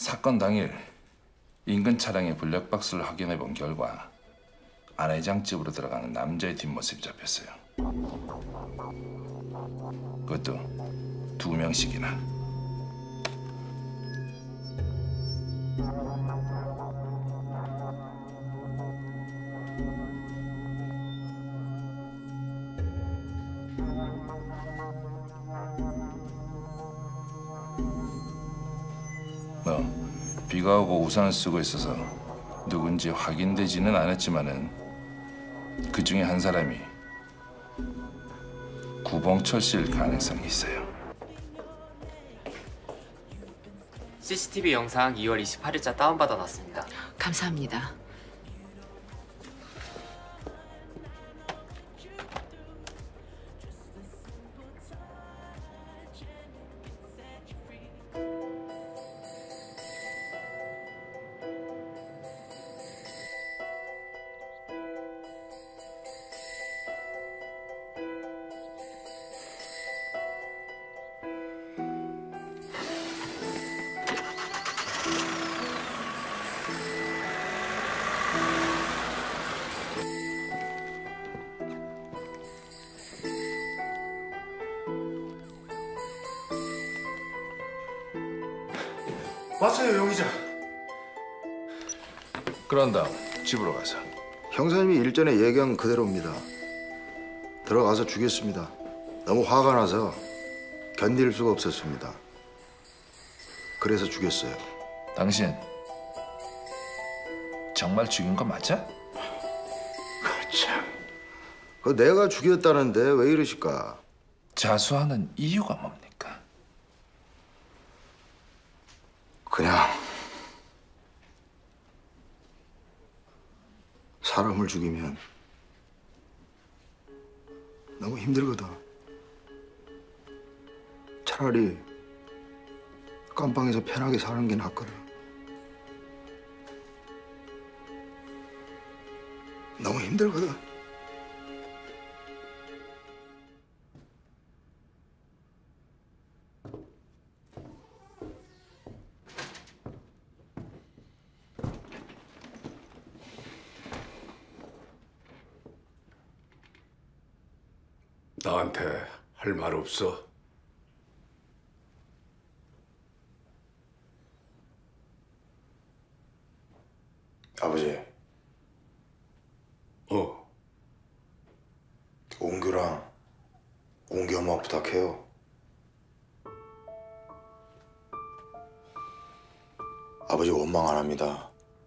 사건 당일 인근 차량의 블랙박스를 확인해 본 결과 안 회장 집으로 들어가는 남자의 뒷모습이 잡혔어요. 그것도 2명씩이나. 비가 오고 우산을 쓰고 있어서 누군지 확인되지는 않았지만은 그 중에 한 사람이 구봉철 씨일 가능성이 있어요. CCTV 영상 2월 28일자 다운받아 놨습니다. 감사합니다. 왔어요, 용 기자. 그런 다음 집으로 가서. 형사님이 일전에 얘기한 그대로입니다. 들어가서 죽였습니다. 너무 화가 나서 견딜 수가 없었습니다. 그래서 죽였어요. 당신 정말 죽인 거 맞아? 참. 그 내가 죽였다는데 왜 이러실까? 자수하는 이유가 뭡니까? 그냥 사람을 죽이면 너무 힘들거든. 차라리 깜빵에서 편하게 사는 게 낫거든. 너무 힘들거든. 나한테 할 말 없어? 아버지. 옹규랑 옹규 엄마 부탁해요. 아버지 원망 안 합니다.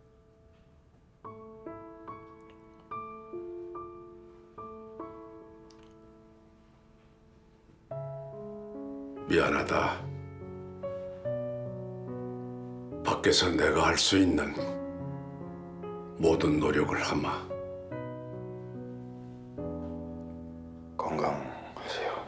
미안하다. 밖에서 내가 할 수 있는 모든 노력을 하마. 건강하세요.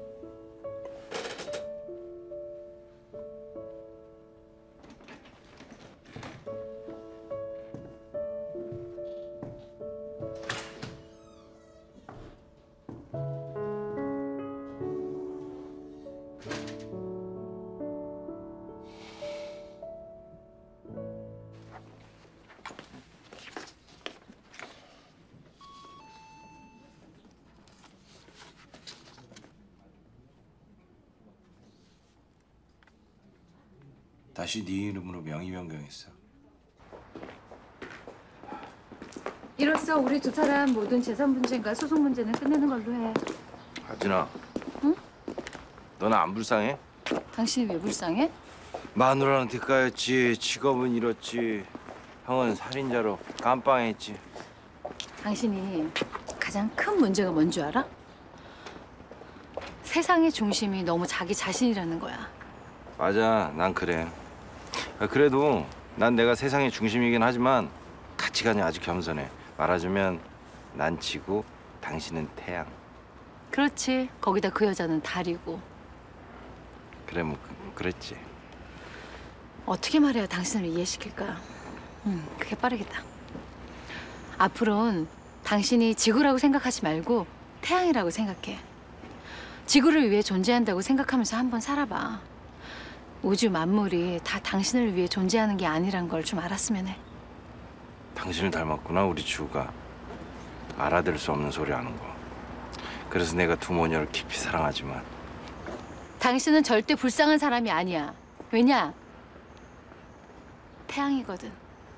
다시 네 이름으로 명의 변경했어. 이로써 우리 두 사람 모든 재산 분쟁과 소송 문제는 끝내는 걸로 해. 하진아. 응? 너는 안 불쌍해? 당신이 왜 불쌍해? 마누라는 뒷가였지. 직업은 잃었지. 형은 살인자로 깜빵에 있지. 당신이 가장 큰 문제가 뭔 줄 알아? 세상의 중심이 너무 자기 자신이라는 거야. 맞아, 난 그래. 그래도 난 내가 세상의 중심이긴 하지만 가치관이 아주 겸손해. 말하자면 난 지구, 당신은 태양. 그렇지. 거기다 그 여자는 달이고. 그래, 뭐 그랬지. 어떻게 말해야 당신을 이해시킬까? 그게 빠르겠다. 앞으로는 당신이 지구라고 생각하지 말고 태양이라고 생각해. 지구를 위해 존재한다고 생각하면서 한번 살아봐. 우주 만물이 다 당신을 위해 존재하는 게 아니란 걸 좀 알았으면 해. 당신을 닮았구나 우리 주우가. 알아들을 수 없는 소리 하는 거. 그래서 내가 두 모녀를 깊이 사랑하지만 당신은 절대 불쌍한 사람이 아니야. 왜냐? 태양이거든.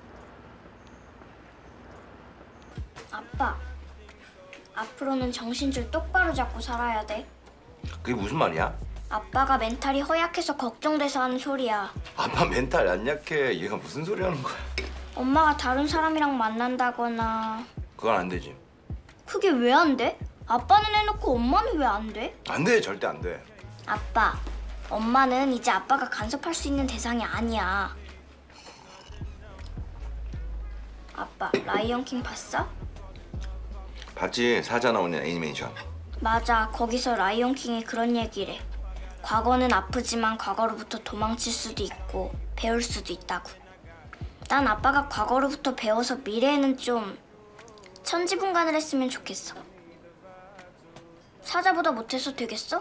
아빠, 앞으로는 정신줄 똑바로 잡고 살아야 돼. 그게 무슨 말이야? 아빠가 멘탈이 허약해서 걱정돼서 하는 소리야. 아빠 멘탈 안 약해. 얘가 무슨 소리 하는 거야? 엄마가 다른 사람이랑 만난다거나. 그건 안 되지. 그게 왜 안 돼? 아빠는 해놓고 엄마는 왜 안 돼? 안 돼. 절대 안 돼. 아빠, 엄마는 이제 아빠가 간섭할 수 있는 대상이 아니야. 아빠, 라이언킹 봤어? 봤지? 사자 나오는 애니메이션. 맞아, 거기서 라이온킹이 그런 얘기래. 과거는 아프지만 과거로부터 도망칠 수도 있고 배울 수도 있다고. 난 아빠가 과거로부터 배워서 미래에는 좀 천지분간을 했으면 좋겠어. 사자보다 못해서 되겠어?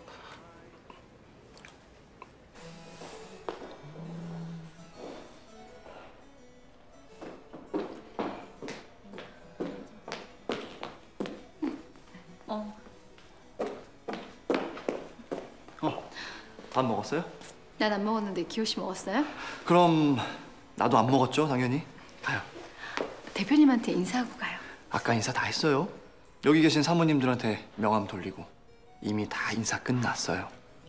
밥 먹었어요? 난 안 먹었는데 기호 씨 먹었어요? 그럼 나도 안 먹었죠, 당연히. 가요. 대표님한테 인사하고 가요. 아까 인사 다 했어요. 여기 계신 사모님들한테 명함 돌리고 이미 다 인사 끝났어요.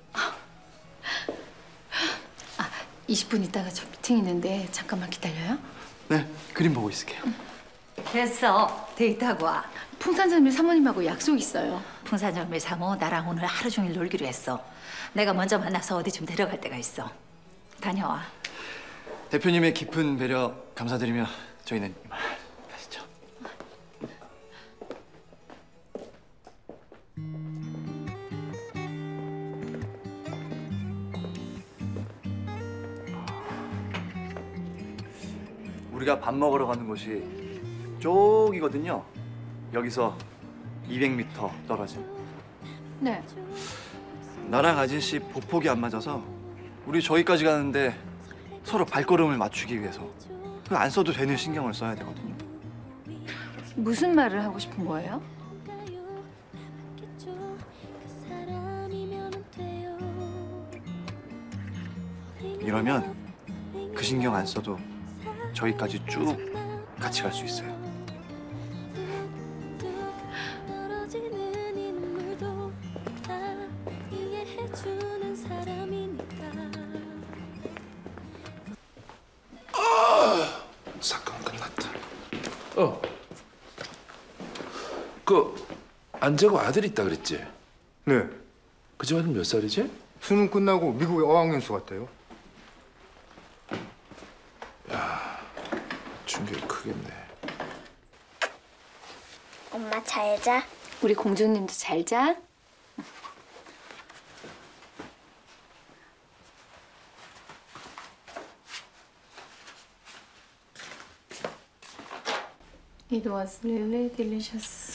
20분 있다가 저 미팅 있는데 잠깐만 기다려요. 네, 그림 보고 있을게요. 됐어. 데이트하고 와. 풍산점일 사모님하고 약속 있어요. 풍산점의 사모 나랑 오늘 하루 종일 놀기로 했어. 내가 먼저 만나서 어디 좀 데려갈 데가 있어. 다녀와. 대표님의 깊은 배려 감사드리며 저희는 이만 가시죠. 우리가 밥 먹으러 가는 곳이 쪽이거든요. 여기서 200m 떨어진. 네. 나랑 아진 씨 보폭이 안 맞아서 우리 저기까지 가는데 서로 발걸음을 맞추기 위해서 그 안 써도 되는 신경을 써야 되거든요. 무슨 말을 하고 싶은 거예요? 이러면 그 신경 안 써도 저기까지 쭉 같이 갈 수 있어요. 사건 끝났다. 그 안재고 아들 있다 그랬지? 네. 그 집 아들 몇 살이지? 수능 끝나고 미국에 어학연수 갔대요. 충격이 크겠네. 엄마 잘 자. 우리 공주님도 잘 자. It was really delicious.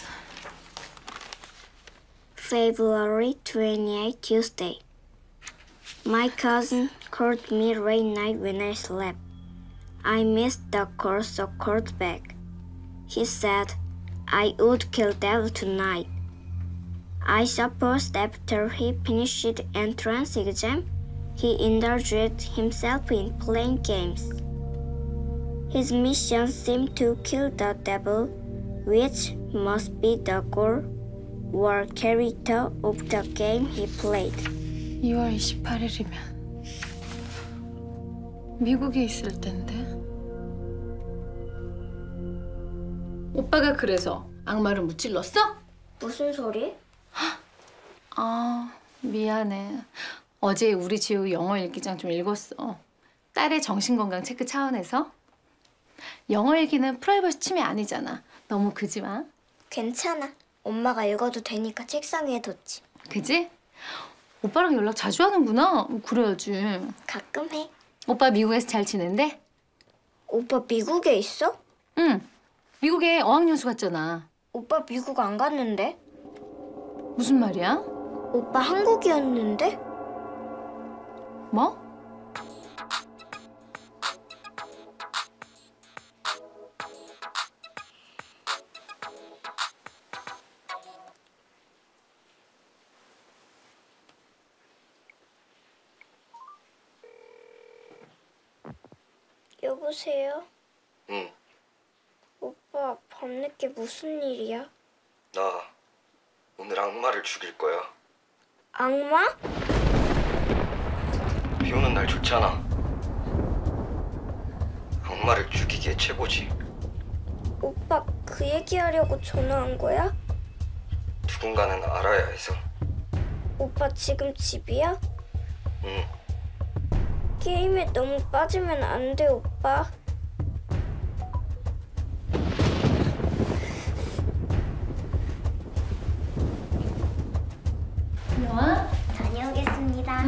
February 28, Tuesday. My cousin called me late night when I slept. I missed the call, so called back. He said I would kill devil tonight. I supposed after he finished entrance exam, he indulged himself in playing games. His mission seemed to kill the devil, which must be the goal or character of the game he played. 2월 28일이면 미국에 있을 텐데. 오빠가 그래서 악마를 무찔렀어? 무슨 소리? 아, 미안해. 어제 우리 지우 영어 일기장 좀 읽었어. 딸의 정신건강 체크 차원에서. 영어 일기는 프라이버시 침해 아니잖아. 너무 그지 마. 괜찮아. 엄마가 읽어도 되니까 책상 위에 뒀지. 그지? 오빠랑 연락 자주 하는구나. 그래야지. 가끔 해. 오빠 미국에서 잘 지낸대? 오빠 미국에 있어? 응. 미국에 어학연수 갔잖아. 오빠 미국 안 갔는데? 무슨 말이야? 오빠 한국이었는데? 뭐? 여보세요? 응, 오빠 밤늦게 무슨 일이야? 나 오늘 악마를 죽일 거야. 악마? 비 오는 날 좋잖아. 악마를 죽이기에 최고지. 오빠 그 얘기하려고 전화한 거야? 누군가는 알아야 해서. 오빠 지금 집이야? 응, 게임에 너무 빠지면 안 돼, 오빠. 영아? 다녀오겠습니다.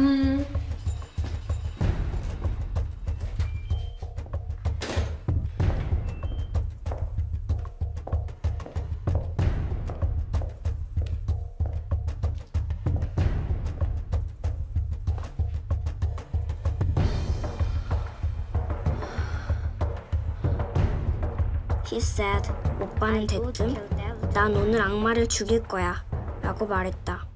He said, 오빠는 대뜸 난 오늘 악마를 죽일 거야 라고 말했다.